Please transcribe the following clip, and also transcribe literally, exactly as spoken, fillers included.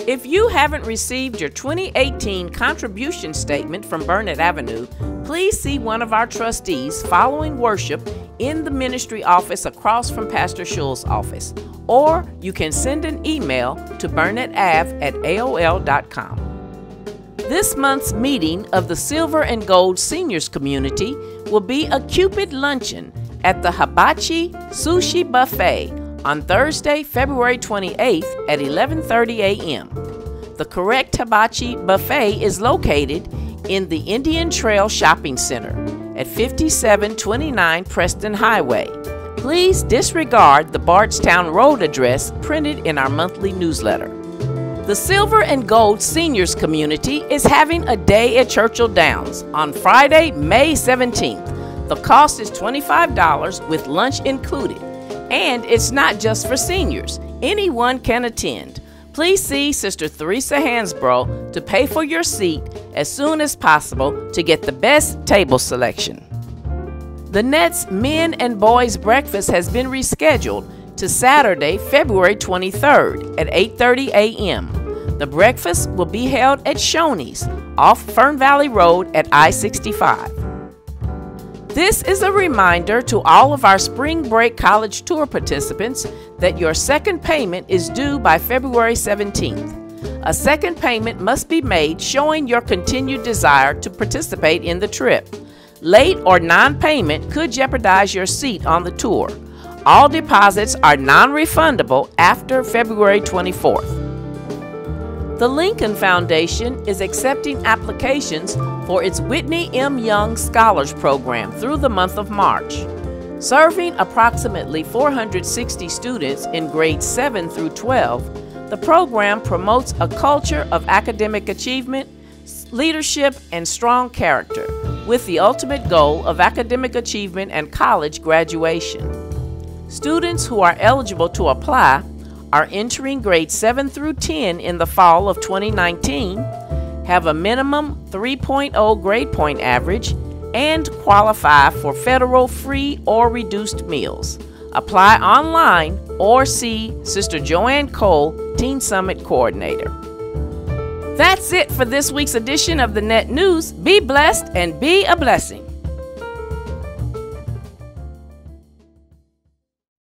If you haven't received your twenty eighteen contribution statement from Burnett Avenue, please see one of our trustees following worship in the ministry office across from Pastor Schul's office, or you can send an email to burnettave at A O L dot com. This month's meeting of the Silver and Gold Seniors Community will be a Cupid Luncheon at the Hibachi Sushi Buffet on Thursday, February twenty-eighth at eleven thirty a m The correct hibachi buffet is located in the Indian Trail Shopping Center at fifty-seven twenty-nine Preston Highway. Please disregard the Bardstown Road address printed in our monthly newsletter. The Silver and Gold Seniors Community is having a day at Churchill Downs on Friday, May seventeenth. The cost is twenty-five dollars with lunch included. And it's not just for seniors. Anyone can attend. Please see Sister Theresa Hansbrough to pay for your seat as soon as possible to get the best table selection. The Nets Men and Boys Breakfast has been rescheduled to Saturday, February twenty-third at eight thirty a m The breakfast will be held at Shoney's off Fern Valley Road at I sixty-five. This is a reminder to all of our spring break college tour participants that your second payment is due by February seventeenth. A second payment must be made showing your continued desire to participate in the trip. Late or non-payment could jeopardize your seat on the tour. All deposits are non-refundable after February twenty-fourth. The Lincoln Foundation is accepting applications for its Whitney M. Young Scholars Program through the month of March. Serving approximately four hundred sixty students in grades seven through twelve, the program promotes a culture of academic achievement, leadership, and strong character, with the ultimate goal of academic achievement and college graduation. Students who are eligible to apply are entering grades seven through ten in the fall of twenty nineteen, have a minimum three point oh grade point average, and qualify for federal free or reduced meals. Apply online or see Sister Joanne Cole, Teen Summit Coordinator. That's it for this week's edition of the Net News. Be blessed and be a blessing.